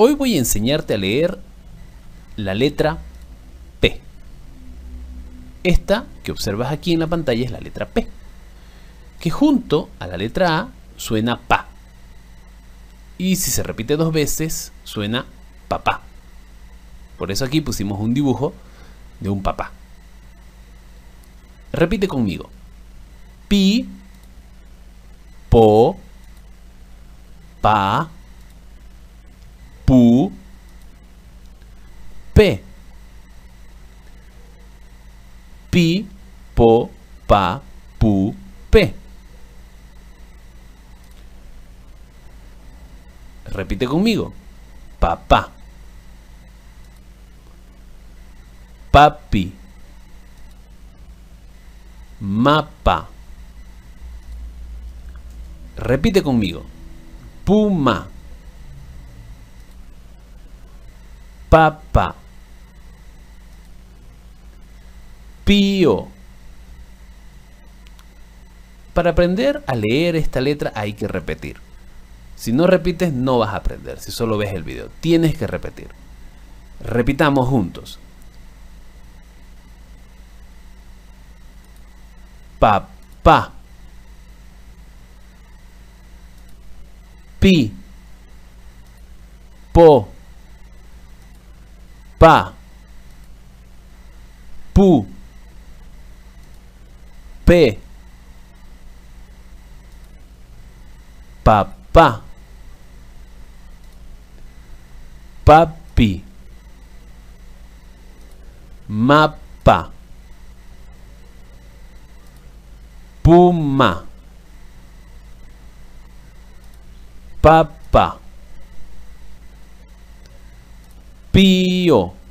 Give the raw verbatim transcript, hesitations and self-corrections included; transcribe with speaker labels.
Speaker 1: Hoy voy a enseñarte a leer la letra P. Esta que observas aquí en la pantalla es la letra P, que junto a la letra A suena pa. Y si se repite dos veces, suena papá. Por eso aquí pusimos un dibujo de un papá. Repite conmigo. Pi, po, pa, pu, pe. Pi, po, pa, pu, pe. Repite conmigo. Papá, papi, mapa. Repite conmigo. Puma, papa, pío. Para aprender a leer esta letra hay que repetir. Si no repites, no vas a aprender. Si solo ves el video, tienes que repetir. Repitamos juntos. Papá, pi, po, pa, pu, pe, papá, papi, mapa, puma, papa, pío.